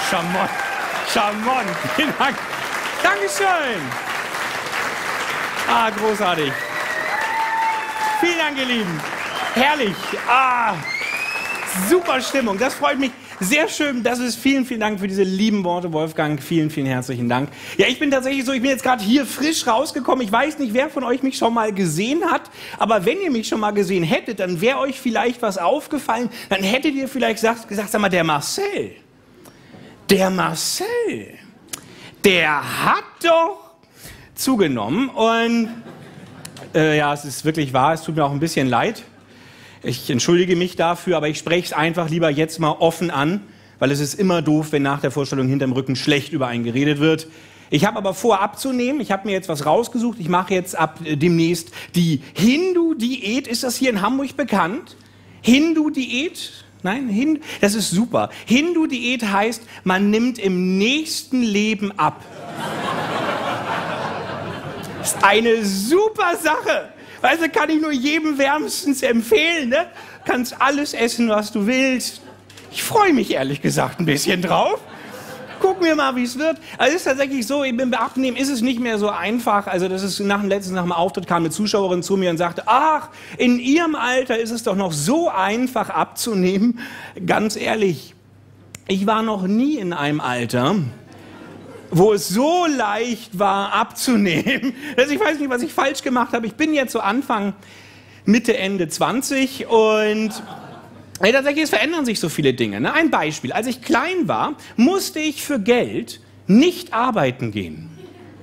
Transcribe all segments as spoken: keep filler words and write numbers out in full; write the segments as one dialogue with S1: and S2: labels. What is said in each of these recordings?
S1: charmant. Charmant. Vielen Dank. Dankeschön. Ah, großartig. Vielen Dank, ihr Lieben. Herrlich. Ah, super Stimmung. Das freut mich. Sehr schön, das ist, vielen, vielen Dank für diese lieben Worte, Wolfgang. Vielen, vielen herzlichen Dank. Ja, ich bin tatsächlich so, ich bin jetzt gerade hier frisch rausgekommen. Ich weiß nicht, wer von euch mich schon mal gesehen hat, aber wenn ihr mich schon mal gesehen hättet, dann wäre euch vielleicht was aufgefallen. Dann hättet ihr vielleicht gesagt, gesagt, sag mal, der Marcel, der Marcel, der hat doch zugenommen. Und äh, ja, es ist wirklich wahr, es tut mir auch ein bisschen leid. Ich entschuldige mich dafür, aber ich spreche es einfach lieber jetzt mal offen an, weil es ist immer doof, wenn nach der Vorstellung hinterm Rücken schlecht über einen geredet wird. Ich habe aber vor abzunehmen, ich habe mir jetzt was rausgesucht, ich mache jetzt ab demnächst die Hindu-Diät. Ist das hier in Hamburg bekannt? Hindu-Diät? Nein, Hindu, das ist super. Hindu-Diät heißt, man nimmt im nächsten Leben ab. Das ist eine super Sache. Weißt du, kann ich nur jedem wärmstens empfehlen, ne? Kannst alles essen, was du willst. Ich freue mich ehrlich gesagt ein bisschen drauf. Gucken wir mal, wie es wird. Also es ist tatsächlich so, beim Abnehmen ist es nicht mehr so einfach. Also das ist nach dem letzten, nach dem Auftritt kam eine Zuschauerin zu mir und sagte, ach, in ihrem Alter ist es doch noch so einfach abzunehmen. Ganz ehrlich, ich war noch nie in einem Alter, wo es so leicht war, abzunehmen. Also ich weiß nicht, was ich falsch gemacht habe. Ich bin jetzt so Anfang, Mitte, Ende zwanzig und ja, tatsächlich, es verändern sich so viele Dinge. Ne? Ein Beispiel. Als ich klein war, musste ich für Geld nicht arbeiten gehen.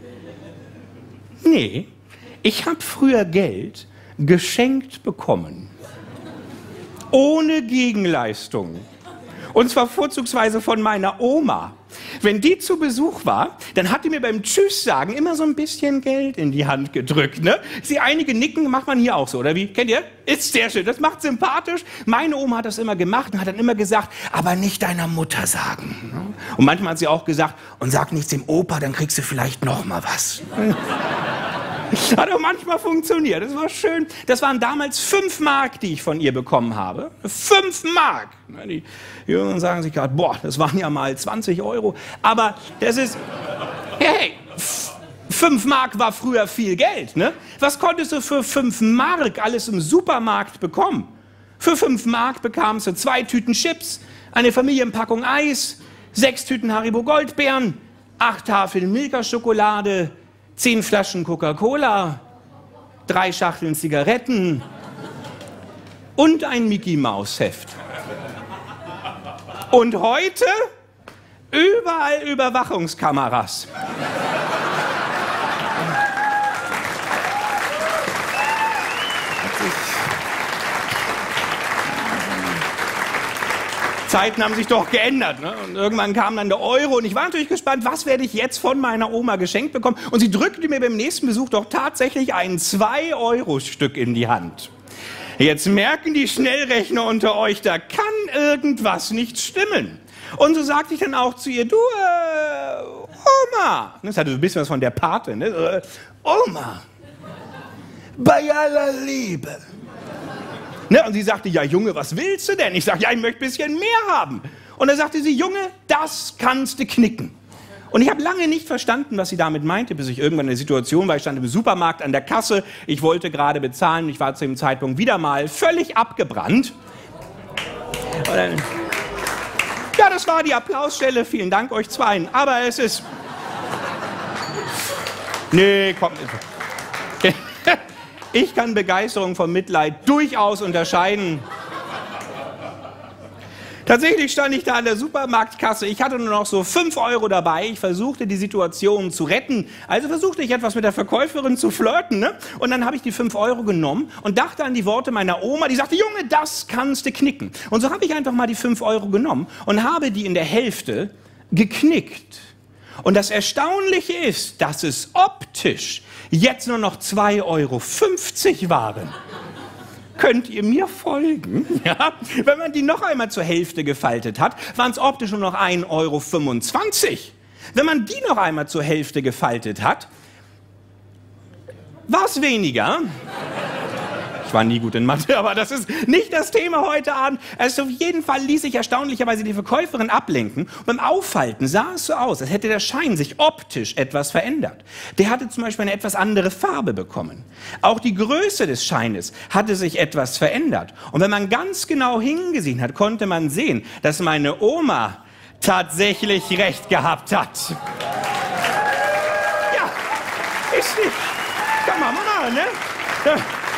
S1: Nee, ich habe früher Geld geschenkt bekommen. Ohne Gegenleistung. Und zwar vorzugsweise von meiner Oma. Wenn die zu Besuch war, dann hat die mir beim Tschüss sagen immer so ein bisschen Geld in die Hand gedrückt. Ne? Sie einige nicken, macht man hier auch so, oder wie? Kennt ihr? Ist sehr schön, das macht sympathisch. Meine Oma hat das immer gemacht und hat dann immer gesagt, aber nicht deiner Mutter sagen. Und manchmal hat sie auch gesagt, und sag nichts dem Opa, dann kriegst du vielleicht noch mal was. Hat auch manchmal funktioniert, das war schön. Das waren damals fünf Mark, die ich von ihr bekommen habe. Fünf Mark. Die Jüngeren sagen sich gerade, boah, das waren ja mal zwanzig Euro. Aber das ist, hey, fünf Mark war früher viel Geld. Ne? Was konntest du für fünf Mark alles im Supermarkt bekommen? Für fünf Mark bekamst du zwei Tüten Chips, eine Familienpackung Eis, sechs Tüten Haribo Goldbeeren, acht Tafeln Milka-Schokolade, zehn Flaschen Coca-Cola, drei Schachteln Zigaretten und ein Mickey-Maus-Heft. Und heute überall Überwachungskameras. Zeiten haben sich doch geändert. Ne? Und irgendwann kam dann der Euro und ich war natürlich gespannt, was werde ich jetzt von meiner Oma geschenkt bekommen. Und sie drückte mir beim nächsten Besuch doch tatsächlich ein zwei Euro Stück in die Hand. Jetzt merken die Schnellrechner unter euch, da kann irgendwas nicht stimmen. Und so sagte ich dann auch zu ihr, du, äh, Oma. Das hatte so ein bisschen was von der Pate. Ne? Äh, Oma, bei aller Liebe. Ne, und sie sagte, ja Junge, was willst du denn? Ich sage, ja, ich möchte ein bisschen mehr haben. Und dann sagte sie, Junge, das kannst du knicken. Und ich habe lange nicht verstanden, was sie damit meinte, bis ich irgendwann in der Situation war, ich stand im Supermarkt an der Kasse, ich wollte gerade bezahlen, ich war zu dem Zeitpunkt wieder mal völlig abgebrannt. Und dann, ja, das war die Applausstelle, vielen Dank euch zweien, aber es ist... Nee, komm... Ich kann Begeisterung vom Mitleid durchaus unterscheiden. Tatsächlich stand ich da an der Supermarktkasse. Ich hatte nur noch so fünf Euro dabei. Ich versuchte, die Situation zu retten. Also versuchte ich etwas mit der Verkäuferin zu flirten. Ne? Und dann habe ich die fünf Euro genommen und dachte an die Worte meiner Oma. Die sagte, Junge, das kannst du knicken. Und so habe ich einfach mal die fünf Euro genommen und habe die in der Hälfte geknickt. Und das Erstaunliche ist, dass es optisch jetzt nur noch zwei Euro fünfzig waren. Könnt ihr mir folgen? Ja? Wenn man die noch einmal zur Hälfte gefaltet hat, waren es optisch nur noch ein Euro fünfundzwanzig. Wenn man die noch einmal zur Hälfte gefaltet hat, war es weniger. Ich war nie gut in Mathe, aber das ist nicht das Thema heute Abend. Also auf jeden Fall ließ sich erstaunlicherweise die Verkäuferin ablenken. Und beim Aufhalten sah es so aus, als hätte der Schein sich optisch etwas verändert. Der hatte zum Beispiel eine etwas andere Farbe bekommen. Auch die Größe des Scheines hatte sich etwas verändert. Und wenn man ganz genau hingesehen hat, konnte man sehen, dass meine Oma tatsächlich recht gehabt hat. Ja, ist nicht. Kann man mal, ne? Ja.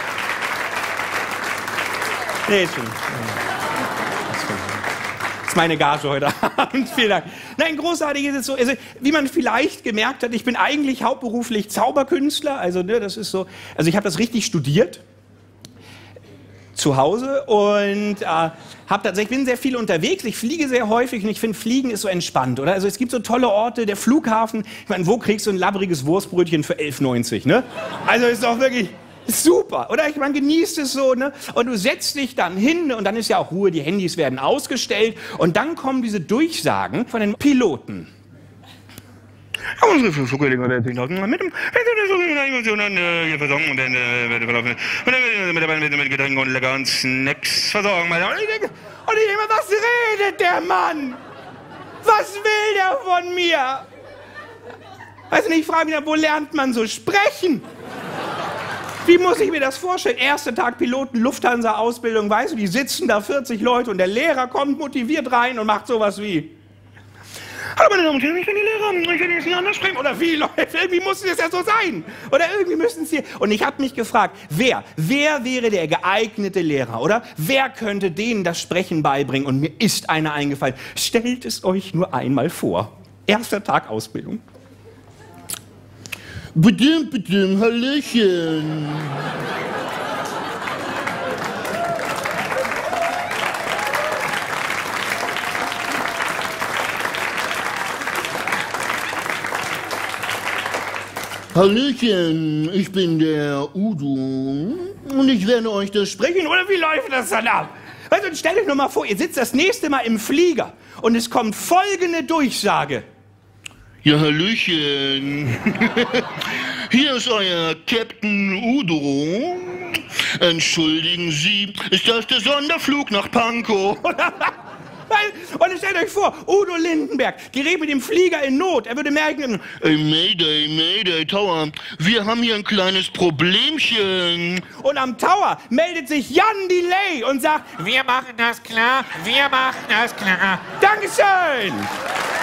S1: Nee, ist schon. Das ist meine Gage heute Abend. Vielen Dank. Nein, großartig ist es so. Also, wie man vielleicht gemerkt hat, ich bin eigentlich hauptberuflich Zauberkünstler. Also, ne, das ist so. Also, ich habe das richtig studiert. Zu Hause und äh, hab tatsächlich, ich bin sehr viel unterwegs, ich fliege sehr häufig und ich finde, Fliegen ist so entspannt, oder? Also es gibt so tolle Orte, der Flughafen, ich meine, wo kriegst du ein labbriges Wurstbrötchen für elf neunzig, ne? Also ist doch wirklich super, oder? Ich meine, genießt es so, ne? Und du setzt dich dann hin und dann ist ja auch Ruhe, die Handys werden ausgestellt und dann kommen diese Durchsagen von den Piloten. Unsere Flugkollegen mit dem Emotionen hier versorgen und dann werde verlaufen. Und dann mit mit Getränken und leckeren Snacks versorgen. Und ich denke, und ich denke, was redet der Mann? Was will der von mir? Weiß nicht, ich frage mich, wo lernt man so sprechen? Wie muss ich mir das vorstellen? Erster Tag Piloten, Lufthansa-Ausbildung, weißt du, die sitzen da vierzig Leute und der Lehrer kommt motiviert rein und macht sowas wie: Hallo meine Damen und Herren, ich bin die Lehrer, ich will jetzt nicht anders sprechen. Oder wie, Leute, irgendwie muss es ja so sein. Oder irgendwie müssen es hier. Und ich habe mich gefragt, wer, wer wäre der geeignete Lehrer, oder? Wer könnte denen das Sprechen beibringen? Und mir ist einer eingefallen. Stellt es euch nur einmal vor. Erster Tag Ausbildung.
S2: Bitte, bitte, Hallöchen. Hallöchen, ich bin der Udo und ich werde euch das Sprechen...
S1: Sprechen, oder wie läuft das dann ab? Weißt du, stellt euch nur mal vor, ihr sitzt das nächste Mal im Flieger und es kommt folgende Durchsage.
S2: Ja, Hallöchen. Hier ist euer Captain Udo. Entschuldigen Sie, ist das der Sonderflug nach Pankow?
S1: Und stellt euch vor, Udo Lindenberg gerät mit dem Flieger in Not. Er würde merken...
S2: Ey, Mayday, Mayday, Tower, wir haben hier ein kleines Problemchen.
S1: Und am Tower meldet sich Jan Delay und sagt...
S3: Wir machen das klar, wir machen das klar.
S1: Dankeschön!